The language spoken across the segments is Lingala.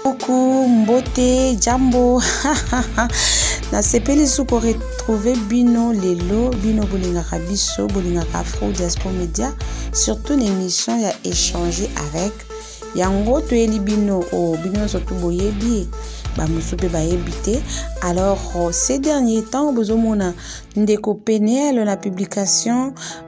Coucou, mbote, jambo. Na sepeli souko retrouver bino lelo, bino bolingaka biso, bolingaka Afro Diaspora Media, surtout l'émission ya échanger avec yango to eli bino o bino surtout boyebi ba musupe ba ebité. Alors ces derniers temps bozomona ndeko Peniel la publication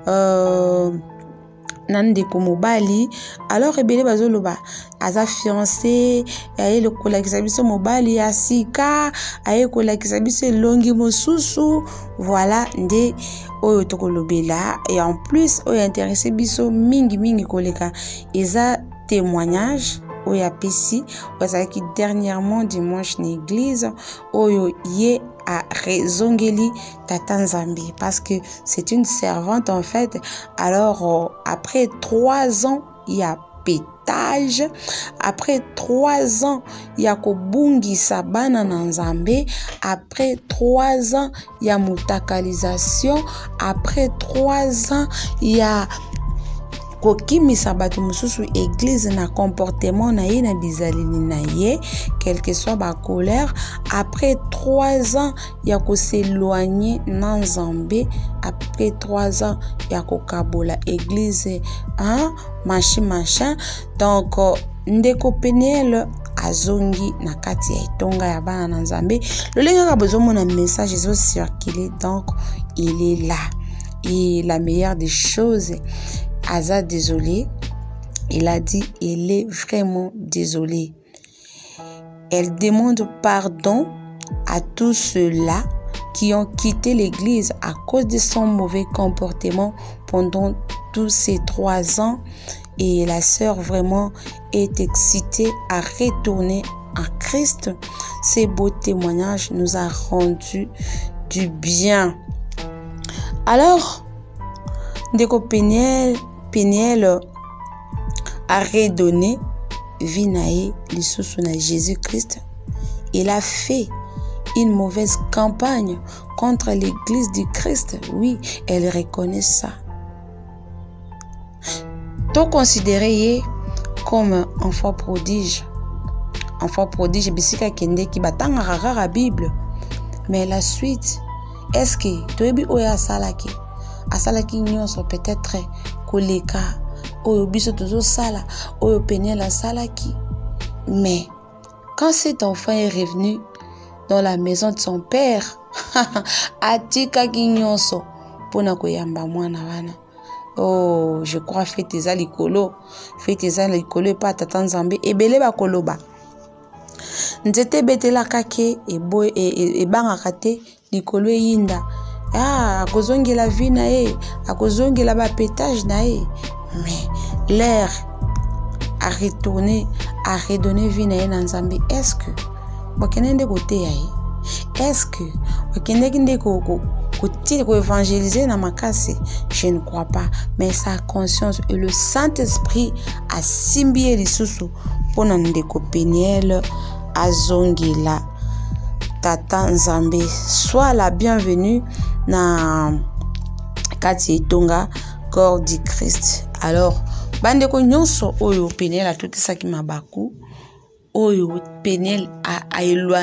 nandeko mobali. Alors ebele bazoloba aza fiancé aye le kolakisa biso mobali ya sika aye kolakisa biso longi mosusu. Voilà nde oyo tokolobela, et en plus oyo intéressé biso mingi koleka eza témoignage oyo apesi bazalaki dernièrement dimanche na église oyo ye a rezongeli Tata Nzambe parce que c'est une servante en fait. Alors après 3 ans il y a pétage, après 3 ans il y a kobungisa bana na Nzambe, après 3 ans il y a mutakalisation, après 3 ans il y a kokimisa bato mususu église na comportement na ye na bizalini na ye, quelle que soit ba colère. Après 3 ans il y a ko s'éloigner na Nzambe, après 3 ans il y a ko kabola église machin. Donc ndeko Peniel azongi na kati ya itonga ya bana na Nzambe. Le lenga ka bozomona message ezo circuler, donc il est là. Et la meilleure des choses, Aza désolé, il a dit il est vraiment désolé. Elle demande pardon à tous ceux-là qui ont quitté l'église à cause de son mauvais comportement pendant tous ces 3 ans. Et la sœur vraiment est excitée à retourner à Christ. Ces beaux témoignages nous a rendu du bien. Alors, ndeko Peniel a redonné vie nae lisusu na Jésus-Christ. Il a fait une mauvaise campagne contre l'église du Christ. Oui, elle reconnaît ça. To considéré comme enfant prodige. Enfant prodige, bisika kende ki batanga rara Bible. Mais la suite, est-ce que toyebi oya salaki? Asalaki nyonso peut-être koleka oyo biso tozo sala oyo Peniel asalaki. Mais quand cet enfant est revenu dans la maison de son père, atikaki nyonso pona koyamba mwana wana. Oh, je crois fete eza likolo et pa Tata Nzambe ebele bakoloba nzete betelaka ke ebangaka te likolo eyinda. Akozongela vie na ye, akozongela ba pétage na ye. Mais l'air a retourné, a redonné vie na ye na Nzambe. Est-ce que bakende côté ya ye? Est-ce que bakende ko évangéliser na makase? Je ne crois pas. Mais sa conscience et le Saint-Esprit a simbié lisusu pona ndeko Peniel azongela Tata Nzambe. Sois la bienvenue na kati itonga corps du Christ. Alors bandeko nyonso oyo Peniel atotisaki mabaku, oyo Peniel a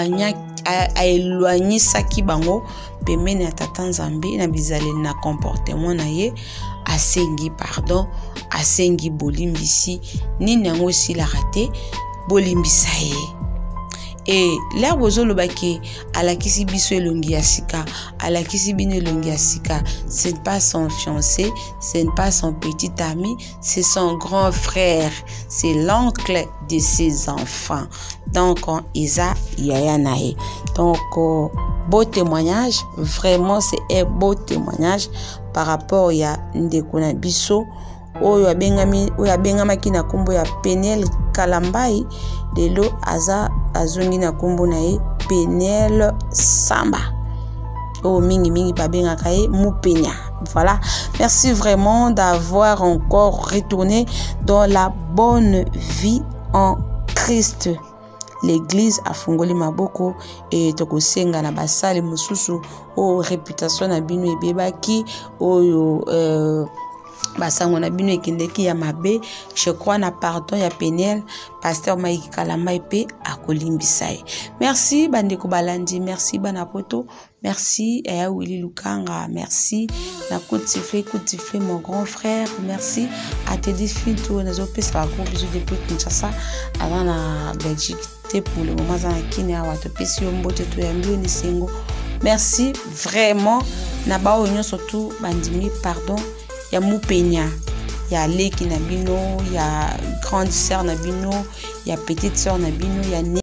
éloignisaki bango pemene ya Tata Nzambe na bizaleli na comportement na ye, asengi pardon, asengi bolimbisi nini yango silaka te, bolimbisa ye. Et là bozolo baki alakisi biso elongi ya sika, alakisi bino elongi ya sika, ce n'est pas son fiancé, ce n'est pas son petit ami, c'est son grand frère, c'est l'oncle de ses enfants. Donc Isa yaya nae. Donc beau témoignage, vraiment c'est un beau témoignage par rapport à ndeko na biso oyo abengamaki na kombo ya Peniel Kalambai. Lelo azongi na kombo na ye Peniel Samba. Oh mingi babengaka ye Mupenya. Voilà, merci vraiment d'avoir encore retourné dans la bonne vie en Christ. L'église a fungoli maboko et tokosenga na basale mususu o réputation na bino ebebaki oyo basango na bino ekendeki ya mabe. Je crois na pardon ya Peniel pasteur Maïki Kalamba pe akolimbisa ye. Merci bandeko balandi, merci bana poto, merci Aya Willy Lukanga, merci na Koutifle mon grand frère, merci à Teddy Finto nazo pesa ba gros bisous depuis Kinshasa avant na Belgique pour le moment za kini awa to pesi mbote to ya mbio ni sengo. Merci vraiment na ba onyo surtout bandimi pardon ya Mupenya, ya Leki na bino, ya grande sœur na bino, ya petite sœur na bino, ya